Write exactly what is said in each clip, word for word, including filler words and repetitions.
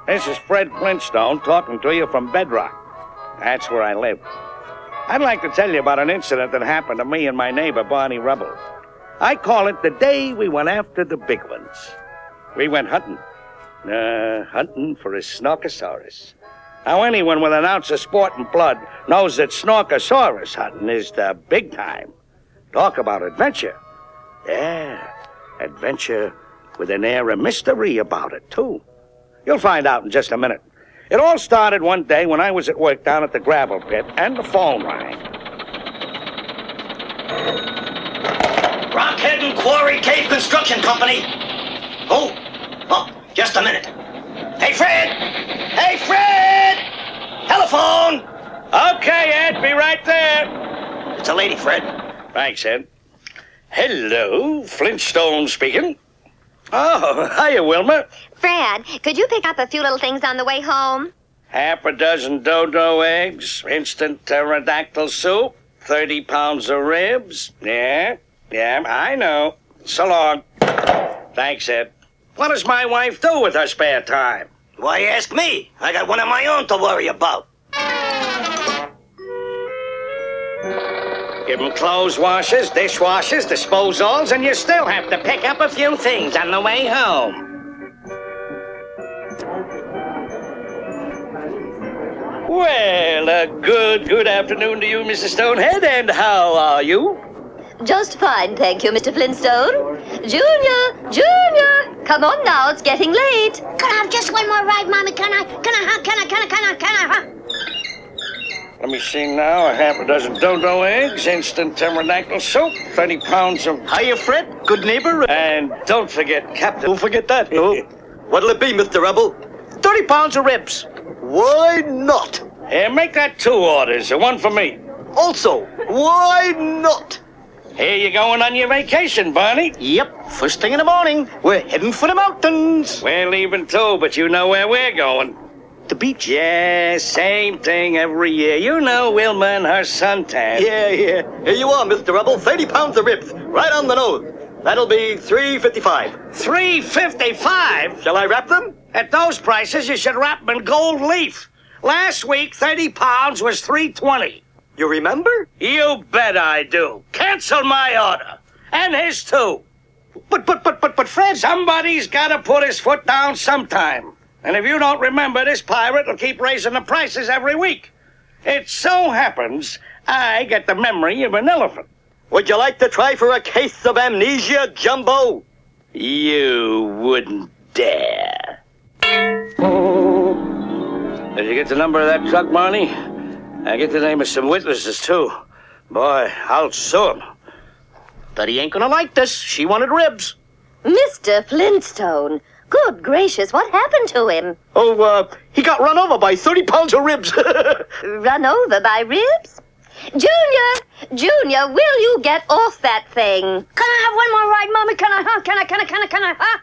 This is Fred Flintstone talking to you from Bedrock. That's where I live. I'd like to tell you about an incident that happened to me and my neighbor, Barney Rubble. I call it the day we went after the big ones. We went hunting. Uh, hunting for a Snorkosaurus. Now, anyone with an ounce of sport and blood knows that Snorkosaurus hunting is the big time. Talk about adventure. Yeah, adventure with an air of mystery about it, too. You'll find out in just a minute. It all started one day when I was at work down at the gravel pit, and the phone rang. Rockhead and Quarry Cave Construction Company. Oh, oh, just a minute. Hey, Fred! Hey, Fred! Telephone! Okay, Ed, be right there. It's a lady, Fred. Thanks, Ed. Hello, Flintstone speaking. Oh, hiya, Wilma. Fred, could you pick up a few little things on the way home? Half a dozen dodo eggs, instant pterodactyl soup, thirty pounds of ribs. Yeah, yeah, I know. So long. Thanks, Ed. What does my wife do with her spare time? Why ask me? I got one of my own to worry about. Give them clothes washers, dishwashers, disposals, and you still have to pick up a few things on the way home. Well, a good, good afternoon to you, Missus Stonehead, and how are you? Just fine, thank you, Mister Flintstone. Junior, Junior, come on now, it's getting late. Can I have just one more ride, Mommy? Can I, can I, huh? Can I, can I, can I, can I, huh? Let me see now, a half a dozen dodo eggs, instant pterodactyl soup, thirty pounds of... Hiya, Fred. Good neighbor. And don't forget, Captain... Don't forget that, no. What'll it be, Mister Rebel? thirty pounds of ribs. Why not? Here, make that two orders, one for me. Also, why not? Here you going on your vacation, Barney. Yep, first thing in the morning. We're heading for the mountains. We're leaving too, but you know where we're going. The beach. Yeah, same thing every year. You know Wilma and her suntan. Yeah, yeah. Here you are, Mister Rebel. thirty pounds of ribs. Right on the nose. That'll be three fifty-five. three fifty-five? Shall I wrap them? At those prices, you should wrap them in gold leaf. Last week, thirty pounds was three twenty. You remember? You bet I do. Cancel my order. And his too. But, but, but, but, but, Fred, somebody's got to put his foot down sometime. And if you don't remember, this pirate will keep raising the prices every week. It so happens I get the memory of an elephant. Would you like to try for a case of amnesia, Jumbo? You wouldn't dare. Did you get the number of that truck, Barney? I get the name of some witnesses, too. Boy, I'll sue him. But he ain't gonna like this. She wanted ribs. Mister Flintstone, good gracious, what happened to him? Oh, uh, he got run over by thirty pounds of ribs. Run over by ribs? Junior, Junior, will you get off that thing? Can I have one more ride, Mommy? Can I, huh? Can I, can I, can I, can I, huh?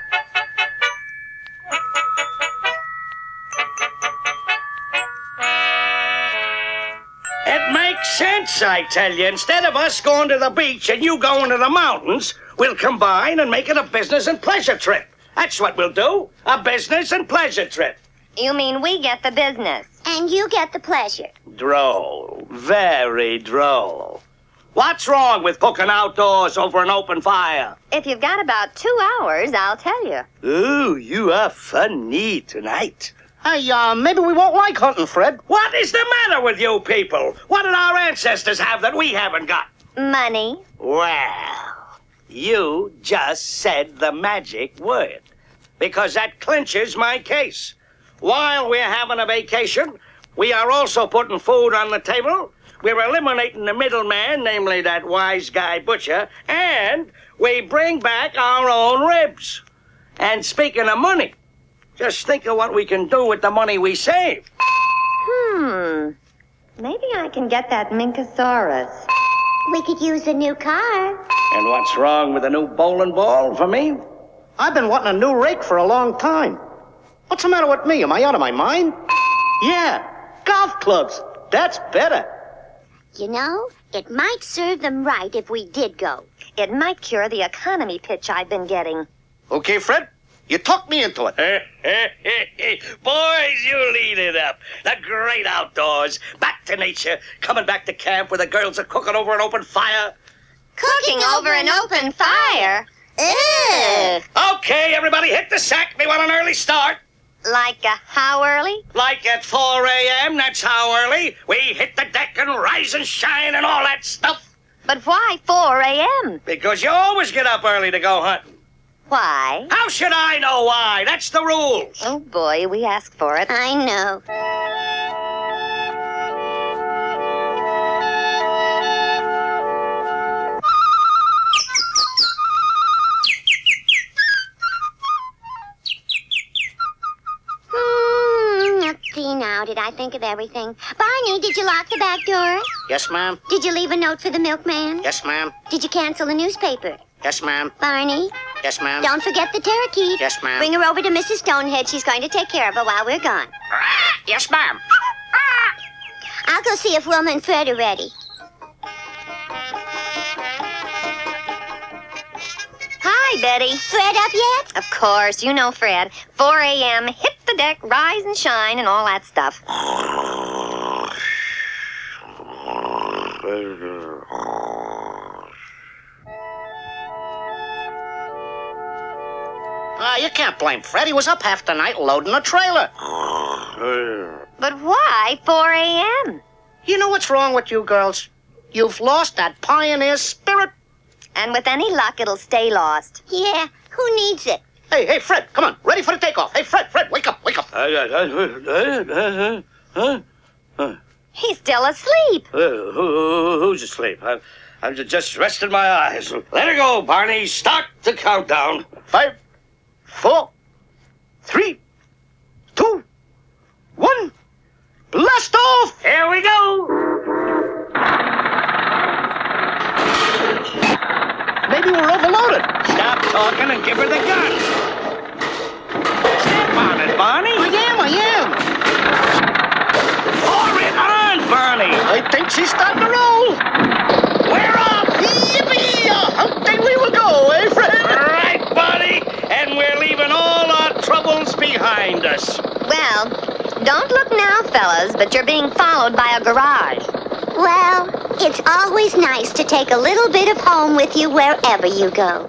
It makes sense, I tell you. Instead of us going to the beach and you going to the mountains, we'll combine and make it a business and pleasure trip. That's what we'll do, a business and pleasure trip. You mean we get the business? And you get the pleasure. Droll, very droll. What's wrong with cooking outdoors over an open fire? If you've got about two hours, I'll tell you. Ooh, you are funny tonight. Hey, uh, maybe we won't like hunting, Fred. What is the matter with you people? What did our ancestors have that we haven't got? Money. Well, you just said the magic word, because that clinches my case. While we're having a vacation, we are also putting food on the table, we're eliminating the middleman, namely that wise guy butcher, and we bring back our own ribs. And speaking of money, just think of what we can do with the money we save. Hmm. Maybe I can get that Minkosaurus. We could use a new car. And what's wrong with a new bowling ball for me? I've been wanting a new rake for a long time. What's the matter with me? Am I out of my mind? Yeah, golf clubs. That's better. You know, it might serve them right if we did go. It might cure the economy pitch I've been getting. Okay, Fred. You talked me into it. Boys, you lead it up. The great outdoors. Back to nature. Coming back to camp where the girls are cooking over an open fire. Cooking over an open fire? Ew. Okay, everybody hit the sack. They want an early start. Like uh, how early? Like at four a.m., that's how early. We hit the deck and rise and shine and all that stuff. But why four a.m.? Because you always get up early to go hunting. Why? How should I know why? That's the rules. Oh, boy, we asked for it. I know. Hmm, let's see now. Did I think of everything? Barney, did you lock the back door? Yes, ma'am. Did you leave a note for the milkman? Yes, ma'am. Did you cancel the newspaper? Yes, ma'am. Barney, Yes, ma'am. don't forget the turkey. Yes, ma'am. Bring her over to Missus Stonehead. She's going to take care of her while we're gone. Yes, ma'am. I'll go see if Wilma and Fred are ready. Hi, Betty. Fred up yet? Of course, you know Fred. four a.m., hit the deck, rise and shine, and all that stuff. Ah, you can't blame Fred. He was up half the night loading a trailer. But why four a.m.? You know what's wrong with you girls? You've lost that pioneer spirit. And with any luck, it'll stay lost. Yeah, who needs it? Hey, hey, Fred, come on. Ready for the takeoff. Hey, Fred, Fred, wake up, wake up. He's still asleep. Uh, who, who's asleep? I, I'm just resting my eyes. Let her go, Barney. Start the countdown. Five, four, three, two, one. Blast off! Here we go. Maybe we're overloaded. Stop talking and give her the gun. Step on it, Barney. I am, I am. Pour it on, Barney. I think she's starting to roll. We're off. Yippee! Hunting we will go, eh, Fred? All right, Barney. And we're leaving all our troubles behind us. Well, don't look now, fellas, but you're being followed by a garage. Well, it's always nice to take a little bit of home with you wherever you go.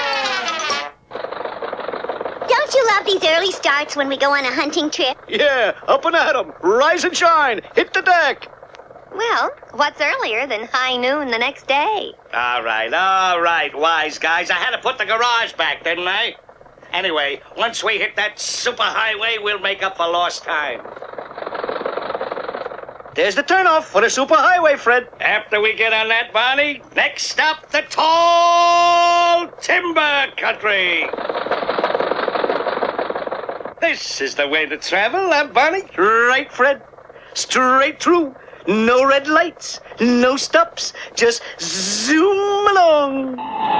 Don't you love these early starts when we go on a hunting trip? Yeah, up and at 'em. Rise and shine. Hit the deck. Well, what's earlier than high noon the next day? All right, all right, wise guys. I had to put the garage back, didn't I? Anyway, once we hit that superhighway, we'll make up for lost time. There's the turnoff for the superhighway, Fred. After we get on that, Barney, next stop, the tall timber country. This is the way to travel, huh, Barney? Right, Fred. Straight through. No red lights. No stops. Just zoom along.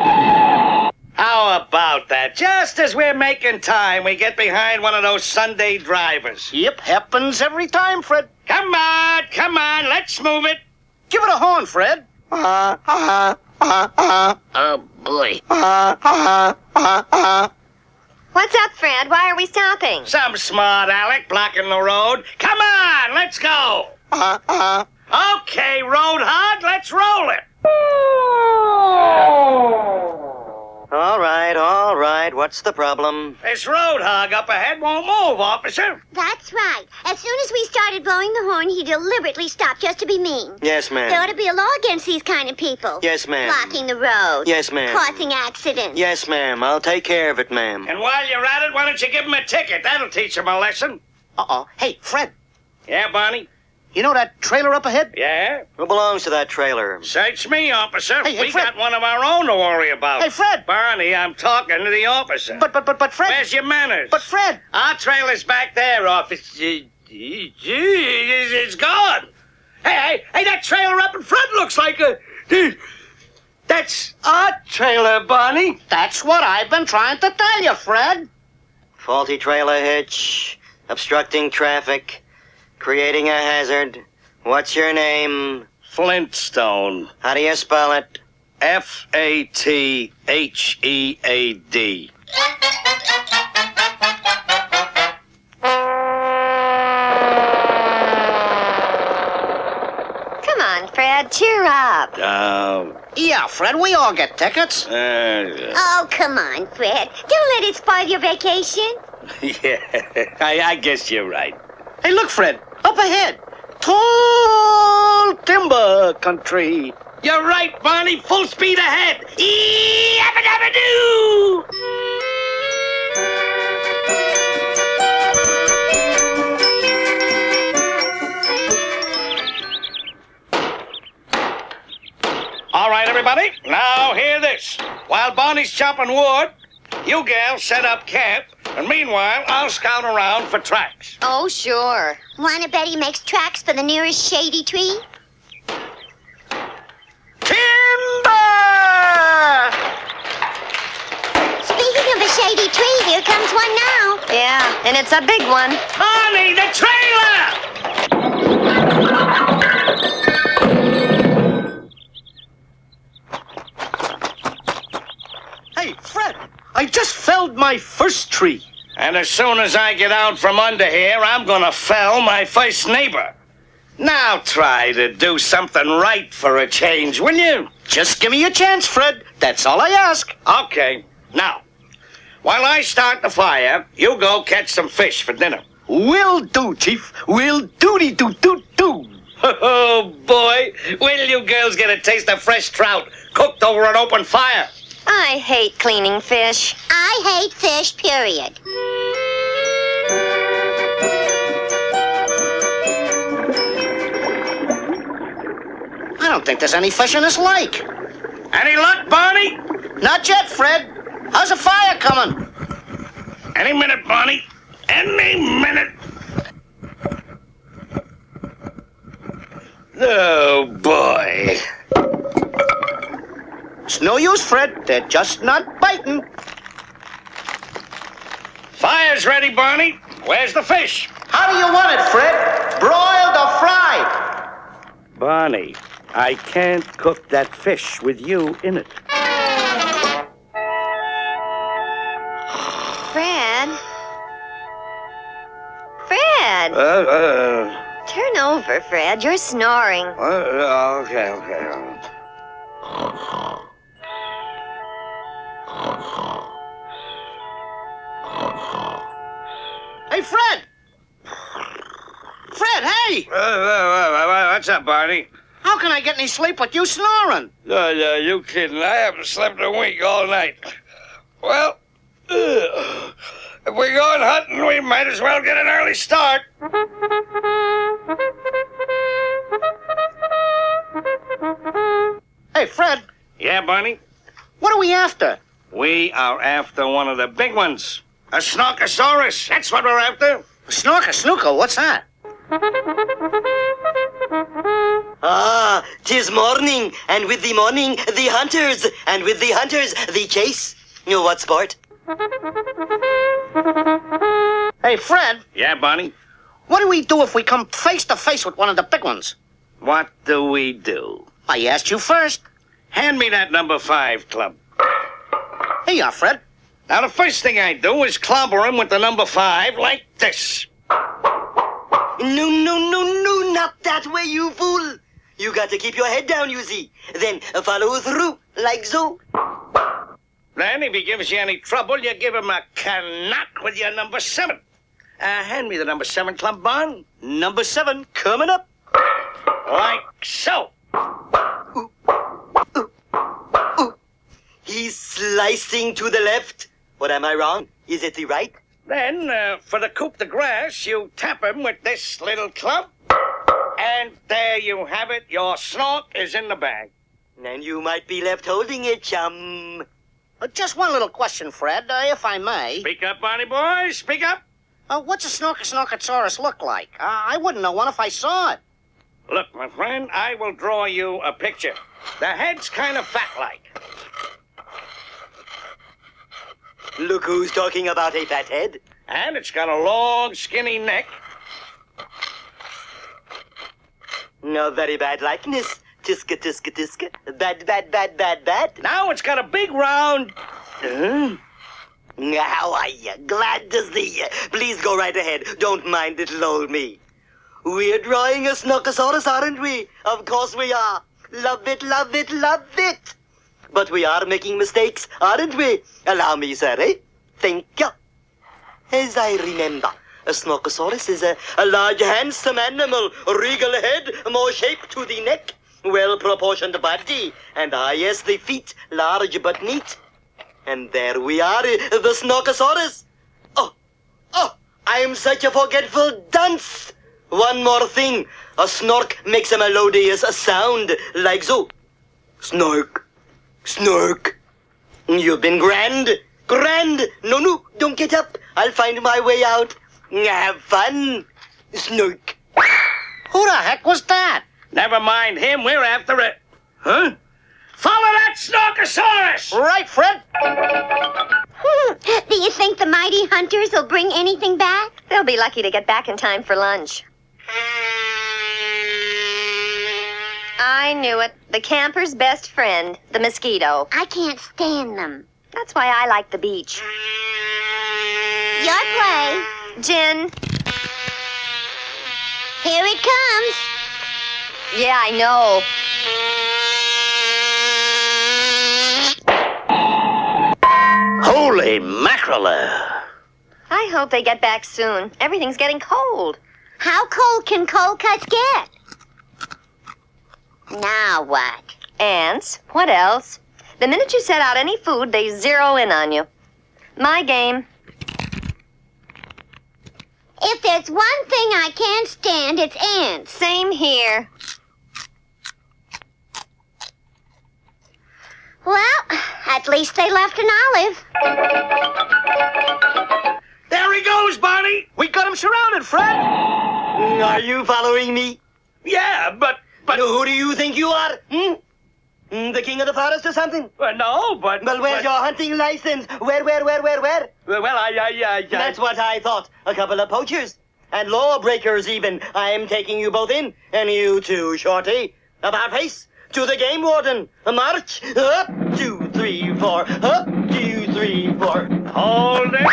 How about that? Just as we're making time, we get behind one of those Sunday drivers. Yep, happens every time, Fred. Come on, come on, let's move it. Give it a horn, Fred. Uh, uh, uh, uh. Oh, boy. Uh, uh, uh, uh. What's up, Fred? Why are we stopping? Some smart Alec blocking the road. Come on, let's go. Uh, uh. Okay, road hog, let's roll it. All right, all right. What's the problem? This road hog up ahead won't move, officer. That's right. As soon as we started blowing the horn, he deliberately stopped just to be mean. Yes, There ought ma'am. to be a law against these kind of people. Yes, ma'am. Blocking the road. Yes, ma'am. Causing accidents. Yes, ma'am. I'll take care of it, ma'am. And while you're at it, why don't you give him a ticket? That'll teach him a lesson. Uh-oh. Hey, Fred. Yeah, Barney? You know that trailer up ahead? Yeah? Who belongs to that trailer? Search me, officer. Hey, hey, we Fred. got one of our own to worry about. Hey, Fred. Barney, I'm talking to the officer. But, but, but, but, Fred. Where's your manners? But, Fred. Our trailer's back there, officer. Gee, it's gone. Hey, hey, hey, that trailer up in front looks like a... That's our trailer, Barney. That's what I've been trying to tell you, Fred. Faulty trailer hitch, obstructing traffic, creating a hazard. What's your name? Flintstone. How do you spell it? F A T H E A D. Fred, cheer up. Um, Yeah, Fred, we all get tickets. uh, Oh, come on, Fred. Don't let it spoil your vacation. yeah, I, I guess you're right. Hey, look, Fred, up ahead. Tall timber country. You're right, Barney. Full speed ahead. Yabba-dabba-doo! All right, everybody. Now hear this. While Barney's chopping wood, you gals set up camp, and meanwhile, I'll scout around for tracks. Oh, sure. Wanna bet he makes tracks for the nearest shady tree? Timber! Speaking of a shady tree, here comes one now. Yeah, and it's a big one. Barney, the trailer! Hey, Fred, I just felled my first tree. And as soon as I get out from under here, I'm gonna fell my first neighbor. Now try to do something right for a change, will you? Just give me a chance, Fred. That's all I ask. Okay. Now, while I start the fire, you go catch some fish for dinner. Will do, Chief. Will doody do do do. Oh, boy. Will you girls get a taste of fresh trout cooked over an open fire? I hate cleaning fish. I hate fish, period. I don't think there's any fish in this lake. Any luck, Barney? Not yet, Fred. How's the fire coming? Any minute, Barney. Any minute. Oh, boy. It's no use, Fred. They're just not biting. Fire's ready, Barney. Where's the fish? How do you want it, Fred? Broiled or fried? Barney, I can't cook that fish with you in it. Fred? Fred! Uh, uh, Turn over, Fred. You're snoring. uh, okay, okay. Hey, Fred! Fred, hey! Uh, uh, uh, what's up, Barney? How can I get any sleep with you snoring? No, no, you kidding. I haven't slept a wink all night. Well, uh, if we're going hunting, we might as well get an early start. Hey, Fred, Yeah, Barney? what are we after? We are after one of the big ones. A Snorkosaurus. That's what we're after. Snorker snooker, what's that? Ah, 'tis morning, and with the morning, the hunters, and with the hunters, the chase. You know what sport? Hey, Fred, Yeah, Barney? what do we do if we come face to face with one of the big ones? What do we do? I asked you first. Hand me that number five club. Here you are, Fred. Now, the first thing I do is clobber him with the number five like this. No, no, no, no, not that way, you fool. You got to keep your head down, you see. Then follow through, like so. Then, if he gives you any trouble, you give him a knock with your number seven. Uh, hand me the number seven club, Barn. Number seven, coming up. Like so. He's slicing to the left. What, am I wrong? Is it the right? Then, uh, for the coup de grace, you tap him with this little club. And there you have it. Your snork is in the bag. And you might be left holding it, chum. Uh, just one little question, Fred, uh, if I may. Speak up, Barney boy. Speak up. Uh, what's a Snorker Snorkosaurus look like? Uh, I wouldn't know one if I saw it. Look, my friend, I will draw you a picture. The head's kind of fat-like. Look who's talking about a fat head. And it's got a long, skinny neck. No very bad likeness. Tiska, tiska, tiska. Bad, bad, bad, bad, bad. Now it's got a big round... Huh? How are you? Glad to see you. Please go right ahead. Don't mind little old me. We're drawing a Snorkosaurus, aren't we? Of course we are. Love it, love it, love it. But we are making mistakes, aren't we? Allow me, sir, eh? Thank you. As I remember, a Snorkosaurus is a, a large, handsome animal, regal head, more shape to the neck, well-proportioned body, and ah, yes, the feet, large but neat. And there we are, the Snorkosaurus. Oh, oh, I am such a forgetful dunce. One more thing, a snork makes a melodious sound, like so. Snork, snork. You've been grand, grand. No, no, don't get up. I'll find my way out. Have fun. Snork. Who the heck was that? Never mind him, we're after it. Huh? Follow that Snorkosaurus! Right, Fred? Do you think the mighty hunters will bring anything back? They'll be lucky to get back in time for lunch. I knew it. The camper's best friend, the mosquito. I can't stand them. That's why I like the beach. Your play. Jen. Here it comes. Yeah, I know. Holy mackerel! I hope they get back soon. Everything's getting cold. How cold can cold cuts get? Now what? Ants. What else? The minute you set out any food, they zero in on you. My game. If there's one thing I can't stand, it's ants. Same here. Well, at least they left an olive. There he goes, Barney! We got him surrounded, Fred. Are you following me? Yeah, but... but... Who do you think you are? Hmm? Hmm, The king of the forest or something? Uh, no, but... Well, where's but, your hunting license? Where, where, where, where, where? Well, I, I, I... I That's what I thought. A couple of poachers. And lawbreakers, even. I am taking you both in. And you too, Shorty. About face. To the game warden. A march. Up, two, three, four. Up, two, three, four. Hold it!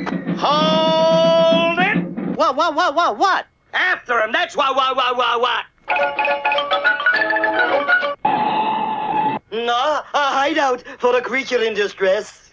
Hold it! What, what, what, what, what? After him, that's what, what, what, what, what? No, a hideout for a creature in distress.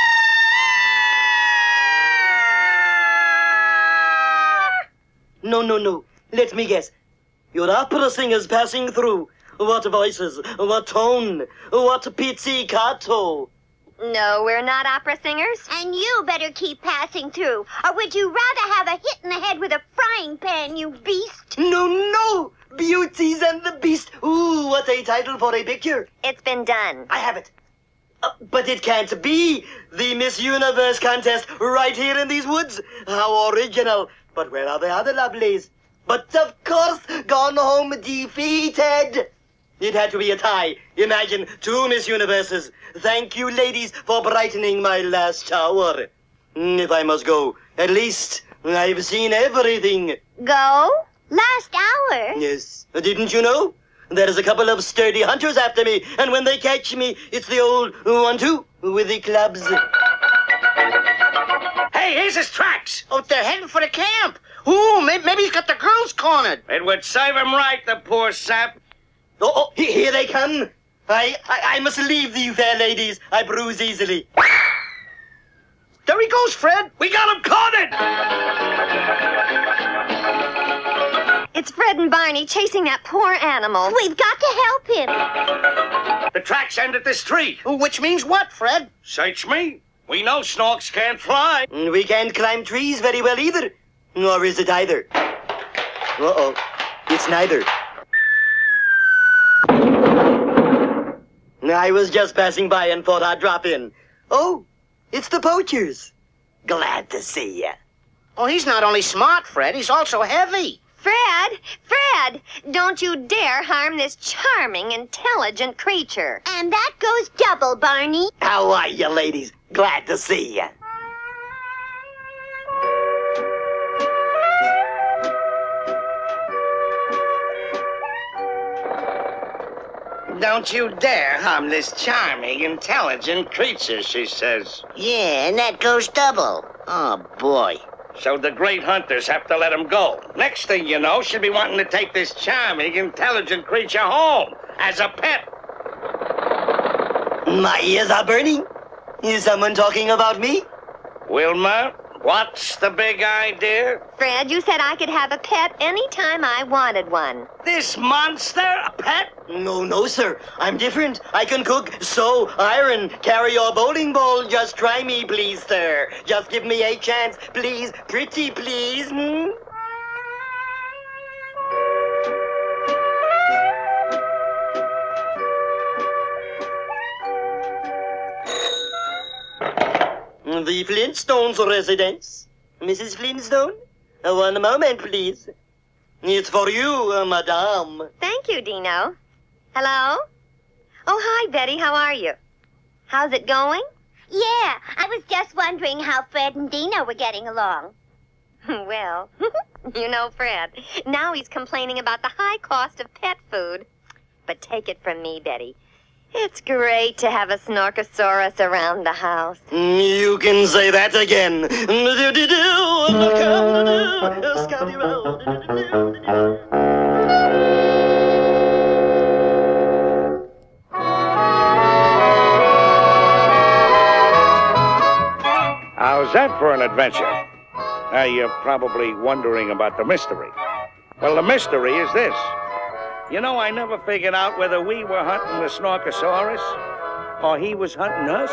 No, no, no. Let me guess. Your opera singers passing through. What voices, what tone, what pizzicato. No, we're not opera singers. And you better keep passing through. Or would you rather have a hit in the head with a frying pan, you beast? No, no! Beauties and the Beast. Ooh, what a title for a picture. It's been done. I have it. Uh, but it can't be. The Miss Universe contest right here in these woods. How original. But where are the other lovelies? But of course, gone home defeated. It had to be a tie. Imagine two Miss Universes. Thank you, ladies, for brightening my last hour. Mm, If I must go, at least I've seen everything. Go? Last hour? Yes. Didn't you know? There's a couple of sturdy hunters after me, and when they catch me, it's the old one-two with the clubs. Hey, here's his tracks! Oh, they're heading for the camp. Ooh, maybe, maybe he's got the girls cornered. It would serve him right, the poor sap. Oh, oh, he- here they come. I, I, I must leave you fair ladies. I bruise easily. There he goes, Fred. We got him cornered! It's Fred and Barney chasing that poor animal. We've got to help him. The tracks end at this tree. Which means what, Fred? Search me. We know snorks can't fly. We can't climb trees very well either. Nor is it either. Uh-oh. It's neither. I was just passing by and thought I'd drop in. Oh, it's the poachers. Glad to see ya. Oh, he's not only smart, Fred, he's also heavy. Fred! Fred! Don't you dare harm this charming, intelligent creature. And that goes double, Barney. How are you, ladies? Glad to see ya. Don't you dare harm this charming, intelligent creature, she says. Yeah, and that goes double. Oh, boy. So the great hunters have to let him go. Next thing you know, she'll be wanting to take this charming, intelligent creature home. as a pet. My ears are burning. Is someone talking about me? Wilma, what's the big idea? Fred, you said I could have a pet anytime I wanted one. This monster, a pet? No, no, sir. I'm different. I can cook, sew, iron, carry your bowling ball. Just try me, please, sir. Just give me a chance, please. Pretty, please. Hmm? The Flintstones residence. Missus Flintstone? Uh, One moment, please. It's for you, uh, madame. Thank you, Dino. Hello? Oh, hi, Betty. How are you? How's it going? Yeah, I was just wondering how Fred and Dino were getting along. Well, you know Fred. Now he's complaining about the high cost of pet food. But take it from me, Betty. It's great to have a Snorkosaurus around the house. You can say that again. How's that for an adventure? Now, you're probably wondering about the mystery. Well, the mystery is this. You know, I never figured out whether we were hunting the Snorkosaurus or he was hunting us.